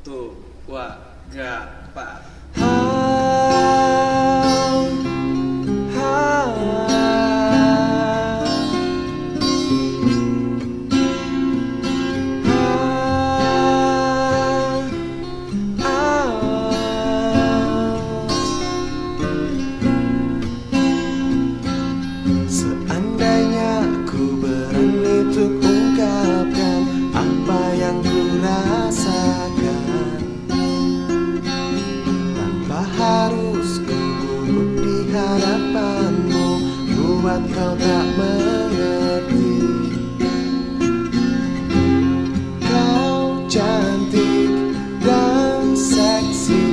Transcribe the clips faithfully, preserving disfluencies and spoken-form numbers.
Satu, dua, tiga, empat. Seandainya ku berani untuk ungkapkan apa yang ku rasakan, tanpa harus ku gugup di hadapanmu, buat kau tak mengerti. Kau cantik dan seksi,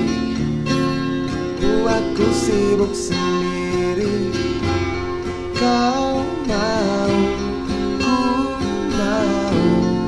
buatku sibuk sendiri. Kau mau, ku mau,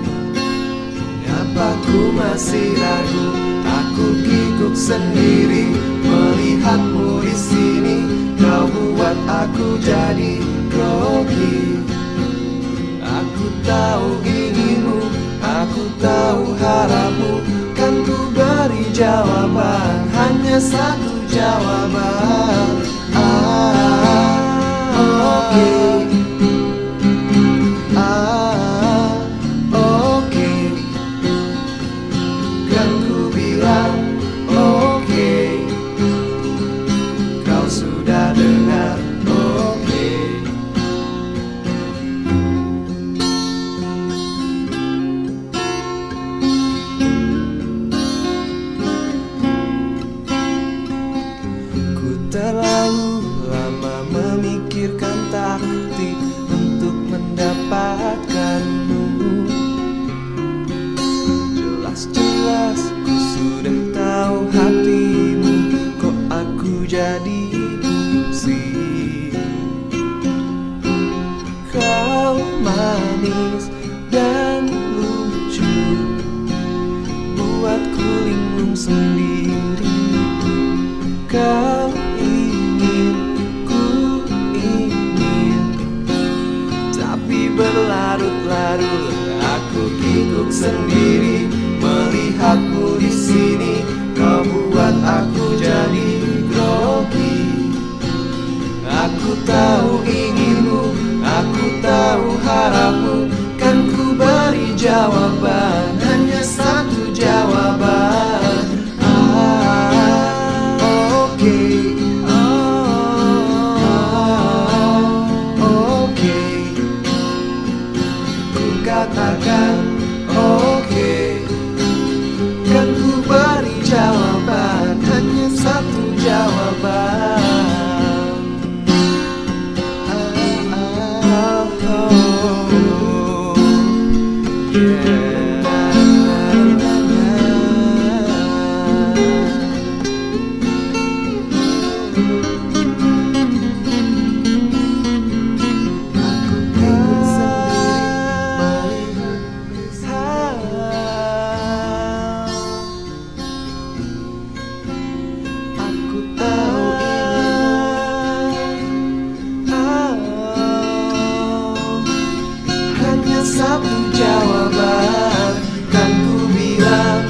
apa ku masih ragu? Aku kikuk sendiri melihatmu di sini. Kau buat aku jadi grogi. Aku tahu inginmu, aku tahu harapmu. Kan ku beri jawaban, hanya satu jawaban. Ah, oke, ah, oke. Kan ku bilang oke, kau sudah dengar oke. Ku terlalu lama memikirkan taktik untuk mendapatkanmu. Jelas-jelas ku sudah tahu hatimu, kok aku jadi pusing. Kau manis dan lucu, buatku linglung sendiri. Kau ingin, ku ingin, tapi berlarut-larut aku kikuk sendiri melihatmu di sini. Kau buat aku jadi grogi. Aku tahu inginmu, aku tahu harapmu. Kan ku beri jawaban, hanya satu jawaban. Ah, oke, ah, oke. Ku katakan oke, kan ku beri jawaban, hanya satu jawaban. Ah, ah, oh, yeah. Satu jawaban, kan ku bilang